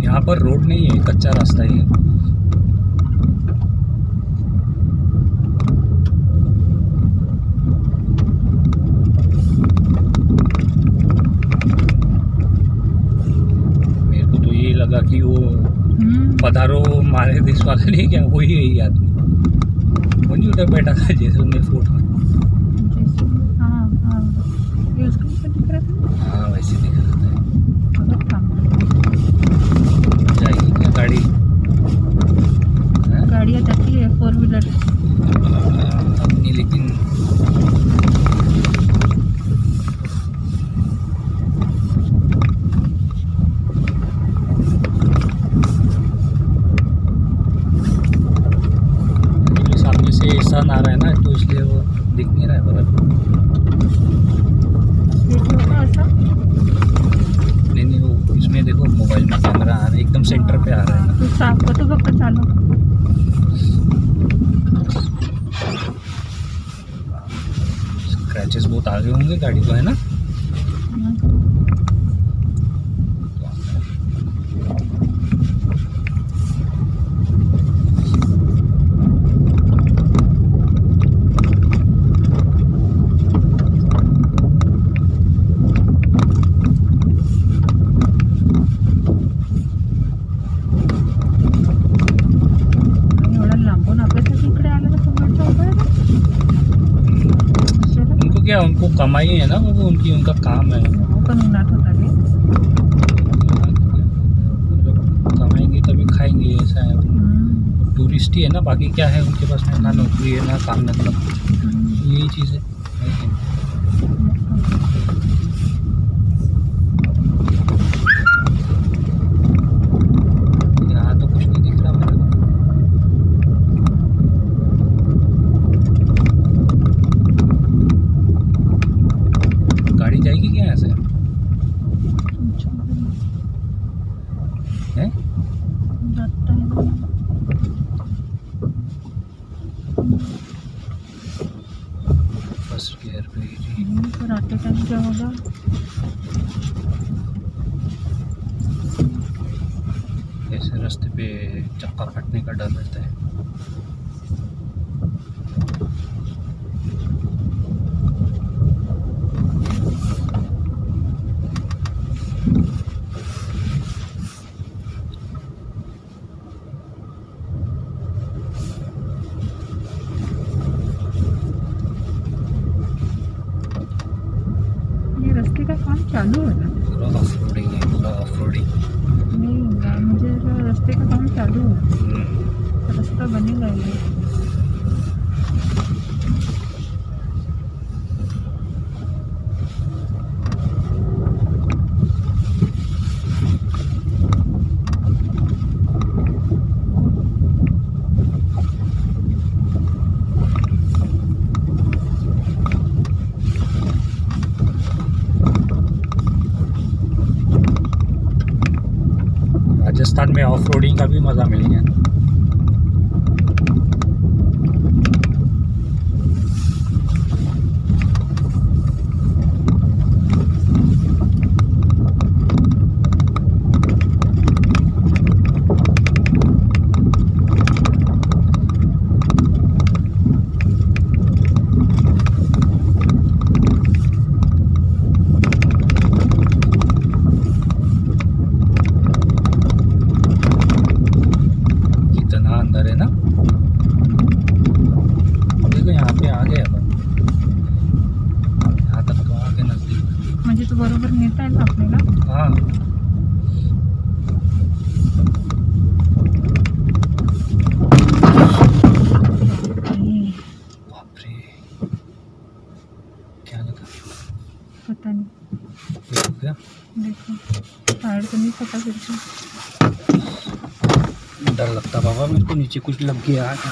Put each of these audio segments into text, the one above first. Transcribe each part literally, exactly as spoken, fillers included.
यहाँ पर रोड नहीं है, कच्चा रास्ता ही है। मेरे को तो ये लगा कि वो पधारो मारे देश वाला नहीं क्या, वही है ये आदमी। वो नहीं उधर बैठा था जैसलमेर फोर्ट में। हाँ हाँ, ये उसका भी दिख रहा था। हाँ वैसे दिख रहा था। था जाएगी क्या गाड़ी? गाड़ियाँ जाती है फोर व्हीलर अपनी, लेकिन सामने से सन आ रहा है ना, तो इसलिए वो दिख नहीं रहा है बराबर। नहीं नहीं, वो इसमें देखो मोबाइल में कैमरा आ रहा है, एकदम सेंटर पे आ रहा है ना। तो साफ को तो फक्त चालू स्क्रैचेस बहुत आगे होंगे गाड़ी को, है ना? क्या उनको कमाई है ना, वो उनकी उनका काम है। कमाएंगे तभी खाएंगे, ऐसा है। टूरिस्ट ही है ना, बाकी क्या है उनके पास में? ना नौकरी है ना काम धंधा, यही चीज़ है। यहाँ तो कुछ नहीं दिख रहा मेरे को। गाड़ी जाएगी क्या यहाँ से? है? फर्स्ट गियर पे ही पर आते टाइम क्या होगा? ऐसे रास्ते पे चक्का फटने का डर रहता है। ये रास्ते का काम चालू है ना? पूरा ऑफ रोडिंग है, पूरा ऑफ रोडिंग। नहीं, मुझे रास्ते का काम चालू है, रास्ता बनेगा ये। राजस्थान में ऑफ रोडिंग का भी मज़ा मिल गया। अंदर है ना, देखो यहाँ पे आ गए अपन, यहाँ तक तो आ गए नजदीक। मुझे तो बरोबर नेता है आपल्याला। हाँ बाप रे, क्या लगा? पता नहीं, देखो क्या, देखो टायर तो नहीं फटा फिर से। डर लगता बाबा मेरे को, नीचे कुछ लग गया है।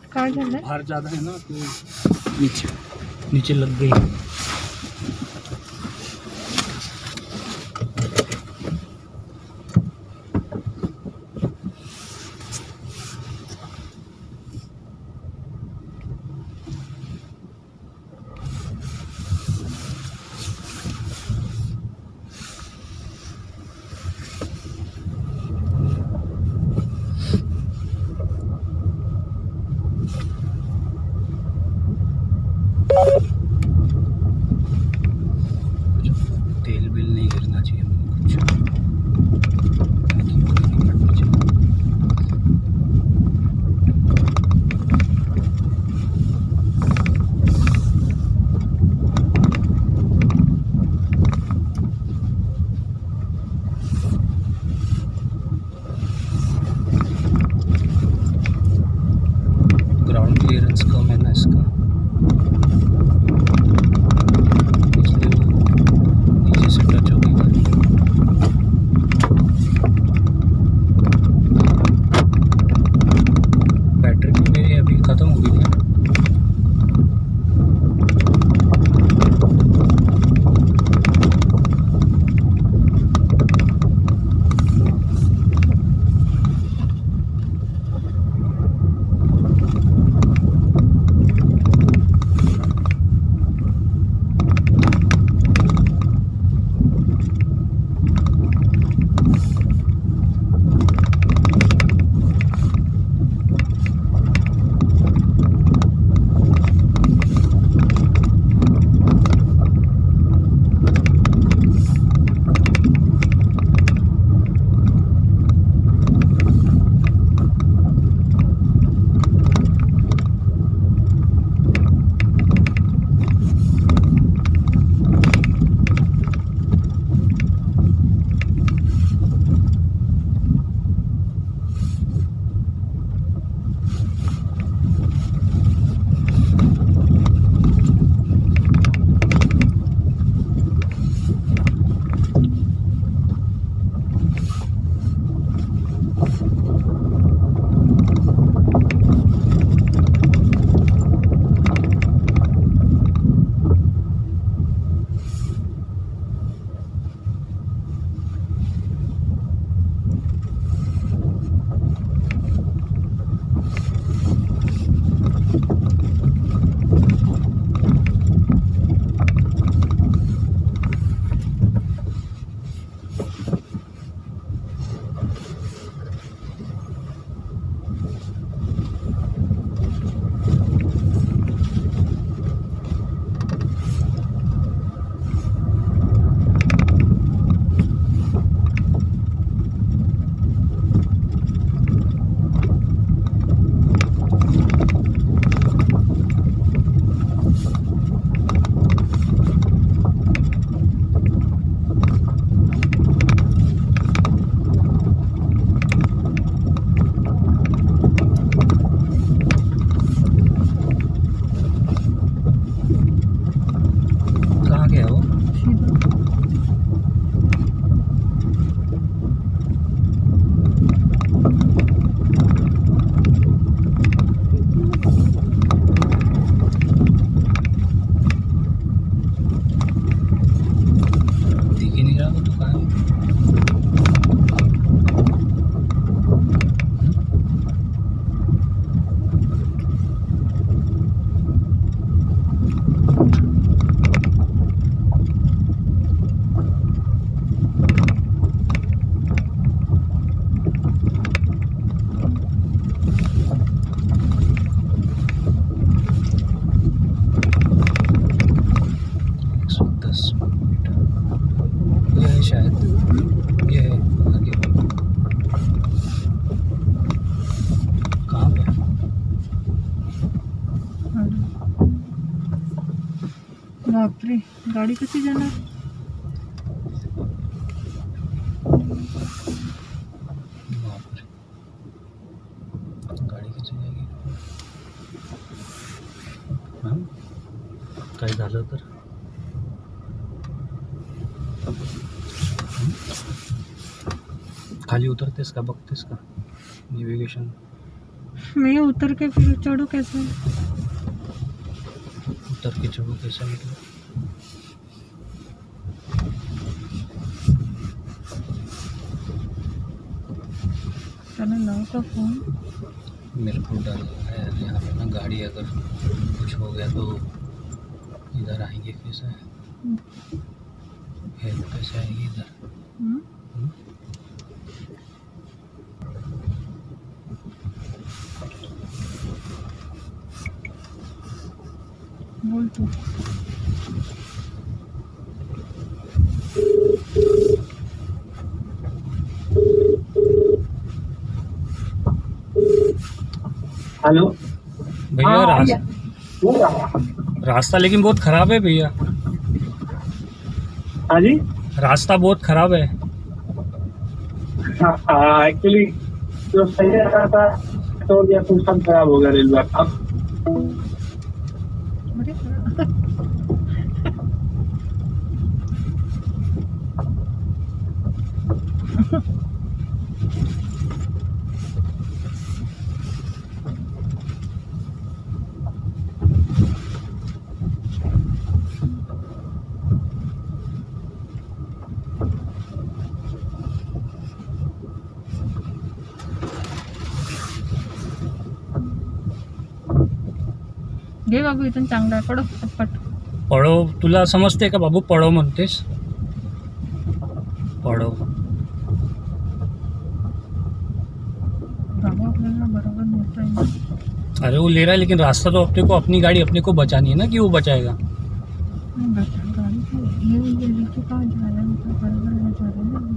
काय झालं? भार ज़्यादा है ना तो नीचे नीचे लग गई। तेल बिल नहीं गिरना चाहिए कुछ नहीं पड़नी चाहिए। ग्राउंड क्लियरेंस कम है ना इसका, खत्म हो गई है। बापरे, गाडी कशी जाणार? बापरे, गाडी कशी जाएगी? हां, काय झालं तर? खाली उतरतेस का, बघतेस का? नेव्हिगेशन मैं उतर के फिर चढ़ू कैसे? उतर के चढ़ू कैसे मतलब? चलो लाओ का फोन। मेरे को डर लग रहा है यार, यहाँ पे ना गाड़ी अगर कुछ हो गया तो इधर आएंगे कैसे? हेल्प कैसे आएगी इधर? हम्म? बोल तू। हेलो भैया रास्ता रास्ता लेकिन बहुत खराब है भैया। हाँ जी। रास्ता बहुत खराब है। हाँ एक्चुअली जो सही रहा था तो गया तो सब खराब हो गया रेलवे अब। अरे घे बाबू इथून चांगला आहे पडो पटपट. पळो तुला समजते का बाबू? पळो म्हणतेस? पळो. बाबू आपल्याला बरोबर नेता है. अरे वो ले रहा है लेकिन रास्ता तो अपने को, अपनी गाड़ी अपने को बचानी है ना, कि वो बचाएगा? बचा गाड़ी को ये दिल्ली के पास जा रहा है तो बराबर ले जा रहा है ना.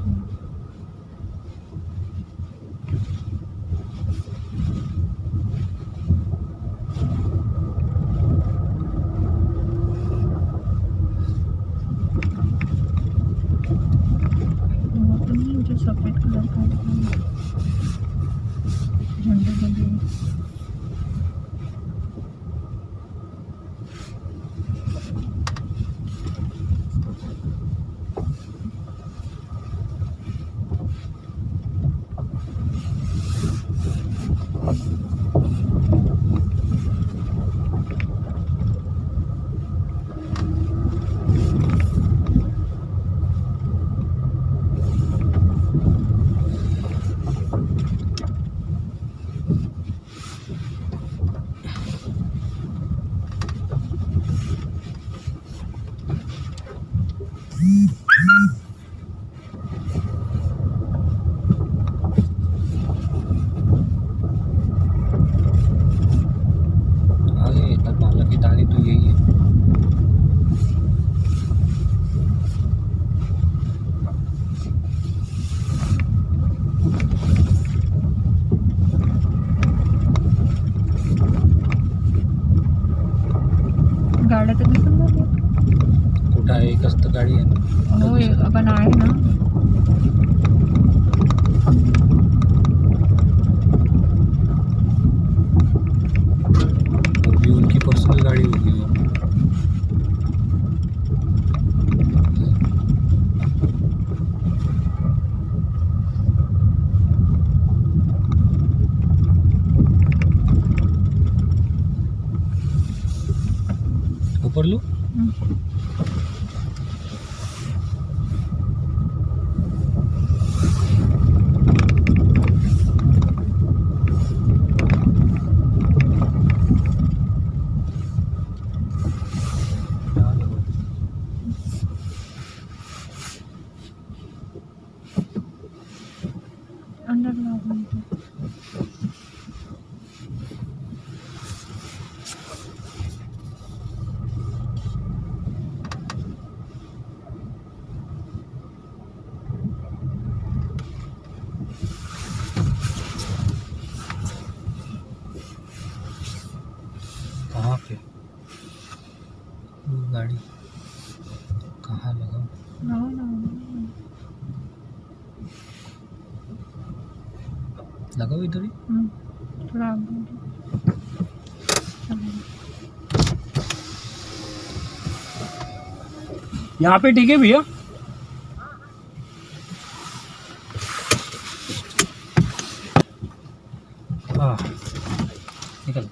जो सफेद कलर का झंडे बंदे आगे नाला की दानी तो यही है। गाड्या तर दिसून नाही. कुठं आहे? एकच तर गाडी आहे ना. हो एक पण आहे ना. वो भी उनकी पर्सनल गाड़ी होगी वो। ऊपर लो। अंदर लागून तो कहाँ पे वो गाड़ी? कहाँ लगाओ? लाओ ना लगाओ इधर ही। थोड़ा आगे. यहाँ पे ठीक है भैया? हाँ निकल।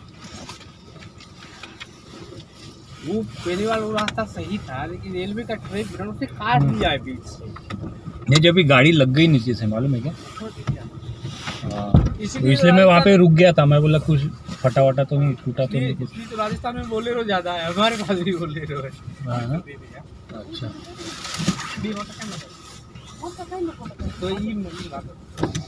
वो पहले वाला वो रास्ता सही था, लेकिन रेलवे का ट्रैक ग्राउंड से काट दिया है बीच से। ये जब भी गाड़ी लग गई नीचे से, मालूम है क्या? हाँ, तो इसीलिए इसलिए मैं वहाँ पे रुक गया था। मैं बोला कुछ फटा वटा तो नहीं, टूटा तो नहीं इसलिए कुछ। इसलिए तो राजस्थान में बोलेरो ज्यादा है, हमारे पास भी बोलेरो है। हाँ हाँ, अच्छा। तो ये